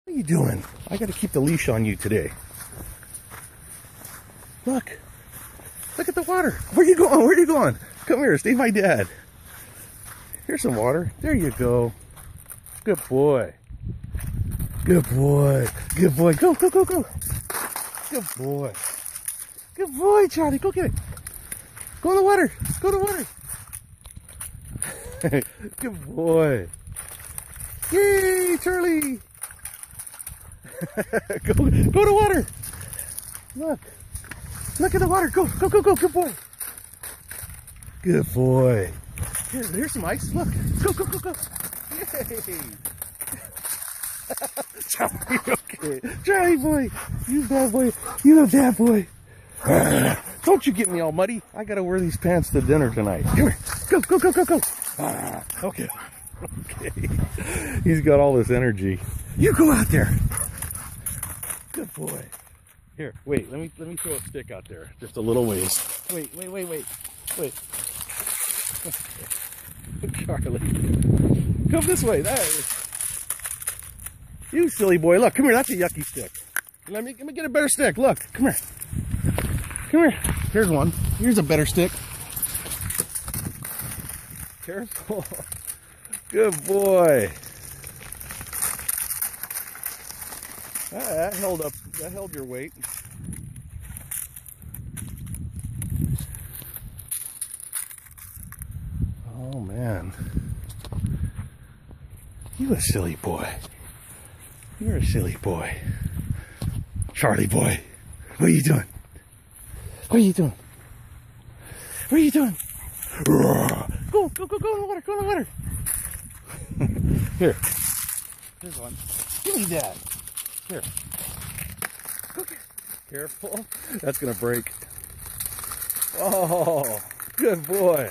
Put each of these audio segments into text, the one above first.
What are you doing? I got to keep the leash on you today. Look. Look at the water. Where are you going? Where are you going? Come here. Stay my dad. Here's some water. There you go. Good boy. Good boy. Good boy. Go, go, go, go. Good boy. Good boy, Charlie. Go get it. Go in the water. Go to the water. Good boy. Yay, Charlie. Go to water. Look. Look at the water. Go, go, go, go. Good boy. Good boy. Here's some ice. Look. Go, go, go, go. Yay. Charlie, okay. Charlie boy. You bad boy. You a bad boy. Don't you get me all muddy. I got to wear these pants to dinner tonight. Come here. Go, go, go, go, go. Okay. Okay. He's got all this energy. You go out there. Good boy. Here, wait, let me throw a stick out there. Just a little ways. Wait. Charlie. Come this way. You silly boy. Look, come here. That's a yucky stick. Let me get a better stick. Look, come here. Come here. Here's one. Here's a better stick. Careful. Good boy. That held up. That held your weight. Oh man. You a silly boy. You're a silly boy. Charlie boy. What are you doing? What are you doing? What are you doing? Go, go, go, go in the water, go in the water. Here. Here's one. Give me that. Here. Okay. Careful. That's going to break. Oh, good boy.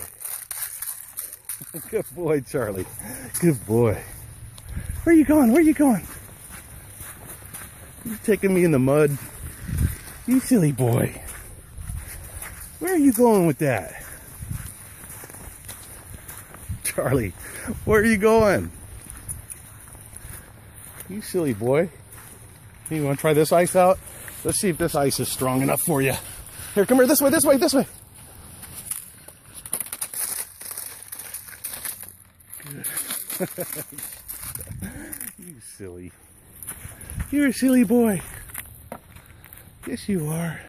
Good boy, Charlie. Good boy. Where are you going? Where are you going? You're taking me in the mud. You silly boy. Where are you going with that? Charlie, where are you going? You silly boy. You want to try this ice out? Let's see if this ice is strong enough for you. Here, come here, this way, this way, this way. You silly. You're a silly boy. Yes, you are.